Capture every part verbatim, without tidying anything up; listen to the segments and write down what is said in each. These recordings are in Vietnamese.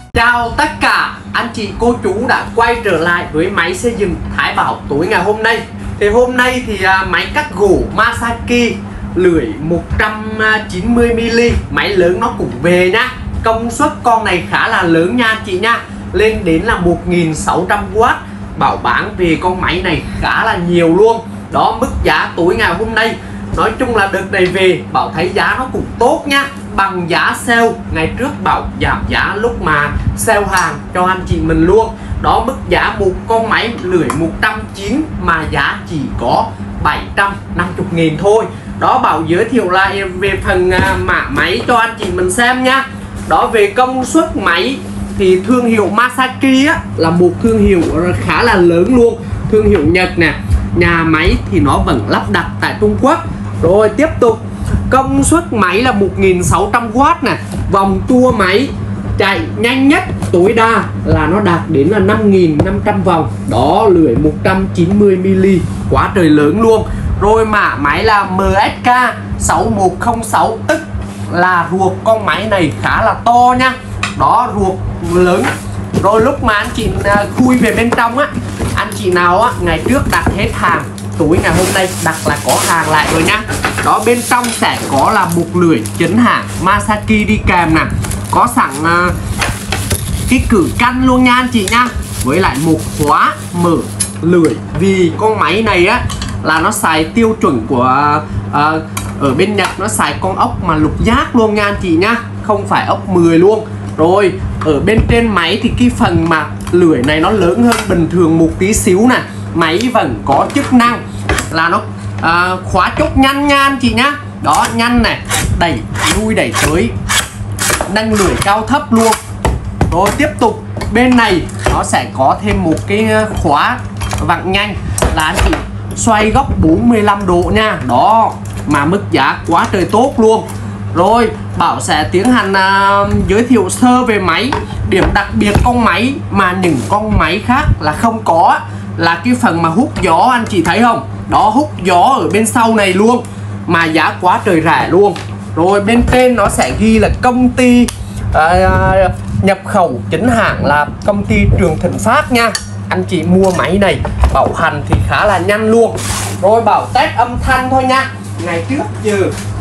Chào tất cả anh chị cô chú đã quay trở lại với máy xây dựng Thái Bảo tối ngày hôm nay. Thì hôm nay thì à, máy cắt gỗ Masaki lưỡi một trăm chín mươi mi li, máy lớn nó cũng về nhá. Công suất con này khá là lớn nha anh chị nha, lên đến là một nghìn sáu trăm oát. Bảo bán về con máy này khá là nhiều luôn. Đó, mức giá tối ngày hôm nay nói chung là đợt này về Bảo thấy giá nó cũng tốt nha, bằng giá sale. Ngày trước Bảo giảm giá lúc mà sale hàng cho anh chị mình luôn. Đó, mức giá một con máy lưỡi một trăm chín mươi mà giá chỉ có bảy trăm năm mươi nghìn thôi. Đó, Bảo giới thiệu lại về phần mã máy cho anh chị mình xem nha. Đó, về công suất máy thì thương hiệu Masaki á, là một thương hiệu khá là lớn luôn, thương hiệu Nhật nè. Nhà máy thì nó vẫn lắp đặt tại Trung Quốc. Rồi tiếp tục, công suất máy là một nghìn sáu trăm oát nè. Vòng tua máy chạy nhanh nhất tối đa là nó đạt đến là năm nghìn năm trăm vòng. Đó, lưỡi một trăm chín mươi mi li, quá trời lớn luôn. Rồi mã máy là M S K sáu một không sáu, tức là ruột con máy này khá là to nha. Đó, ruột lớn. Rồi lúc mà anh chị khui về bên trong á, anh chị nào á ngày trước đặt hết hàng, tối ngày hôm nay đặt là có hàng lại rồi nha. Đó, bên trong sẽ có là một lưỡi chấn hàng Masaki đi kèm nè, có sẵn uh, cái cử căn luôn nha anh chị nha, với lại một khóa mở lưỡi. Vì con máy này á là nó xài tiêu chuẩn của uh, ở bên Nhật, nó xài con ốc mà lục giác luôn nha anh chị nha, không phải ốc mười luôn. Rồi ở bên trên máy thì cái phần mà lưỡi này nó lớn hơn bình thường một tí xíu nè. Máy vẫn có chức năng là nó à, khóa chốt nhanh nha anh chị nhá. Đó, nhanh này, đẩy lui đẩy tới, nâng lưỡi cao thấp luôn. Rồi tiếp tục, bên này nó sẽ có thêm một cái khóa vặn nhanh là anh chị xoay góc bốn mươi lăm độ nha. Đó, mà mức giá quá trời tốt luôn. Rồi Bảo sẽ tiến hành uh, giới thiệu sơ về máy. Điểm đặc biệt con máy mà những con máy khác là không có là cái phần mà hút gió, anh chị thấy không? Đó, hút gió ở bên sau này luôn, mà giá quá trời rẻ luôn. Rồi bên trên nó sẽ ghi là công ty uh, nhập khẩu chính hãng là công ty Trường Thịnh Phát nha. Anh chị mua máy này bảo hành thì khá là nhanh luôn. Rồi Bảo test âm thanh thôi nha. Ngày trước giờ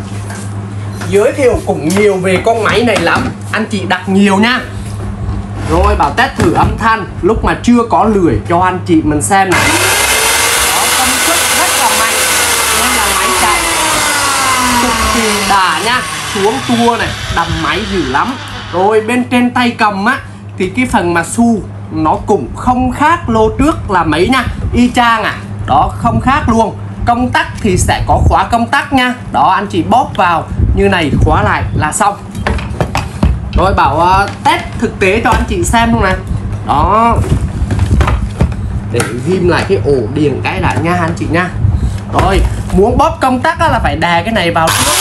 giới thiệu cũng nhiều về con máy này lắm, anh chị đặt nhiều nha. Rồi Bảo test thử âm thanh lúc mà chưa có lưỡi cho anh chị mình xem này. Đó, công suất rất là mạnh nên là máy chạy cực kỳ đà nha. Xuống tua này đầm máy dữ lắm. Rồi bên trên tay cầm á thì cái phần mà xu nó cũng không khác lô trước là mấy nha, y chang à. Đó, không khác luôn. Công tắc thì sẽ có khóa công tắc nha. Đó, anh chị bóp vào như này, khóa lại là xong. Rồi Bảo uh, test thực tế cho anh chị xem luôn nè. Đó, để ghim lại cái ổ điện cái đã nha anh chị nha. Rồi muốn bóp công tắc là phải đè cái này vào trước.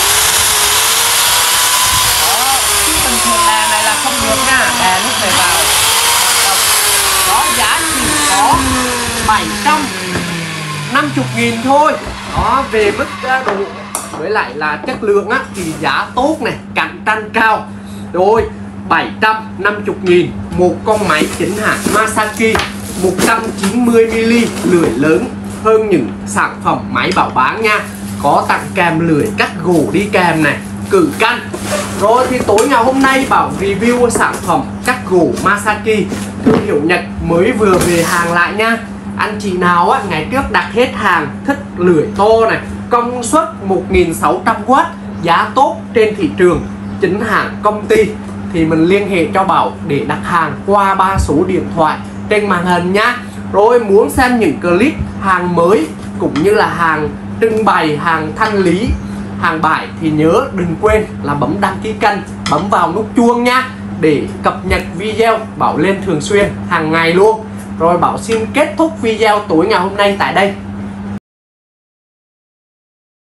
Đó, chứ bình thường đè này là không được nha, đè lúc này vào. Đó, giá chỉ có bảy trăm năm mươi nghìn thôi. Đó, về mức độ với lại là chất lượng á thì giá tốt này, cạnh tranh cao. Rồi bảy trăm năm mươi nghìn một con máy chính hãng Masaki một trăm chín mươi mi li, lưỡi lớn hơn những sản phẩm máy Bảo bán nha. Có tặng kèm lưỡi cắt gỗ đi kèm này, cử căn. Rồi thì tối ngày hôm nay Bảo review sản phẩm cắt gỗ Masaki thương hiệu Nhật mới vừa về hàng lại nha. Anh chị nào á ngày trước đặt hết hàng, thích lưỡi to này, công suất một nghìn sáu trăm oát, giá tốt trên thị trường, chính hãng công ty thì mình liên hệ cho Bảo để đặt hàng qua ba số điện thoại trên màn hình nhá. Rồi muốn xem những clip hàng mới cũng như là hàng trưng bày, hàng thanh lý, hàng bãi thì nhớ đừng quên là bấm đăng ký kênh, bấm vào nút chuông nha, để cập nhật video Bảo lên thường xuyên hàng ngày luôn. Rồi Bảo xin kết thúc video tối ngày hôm nay tại đây.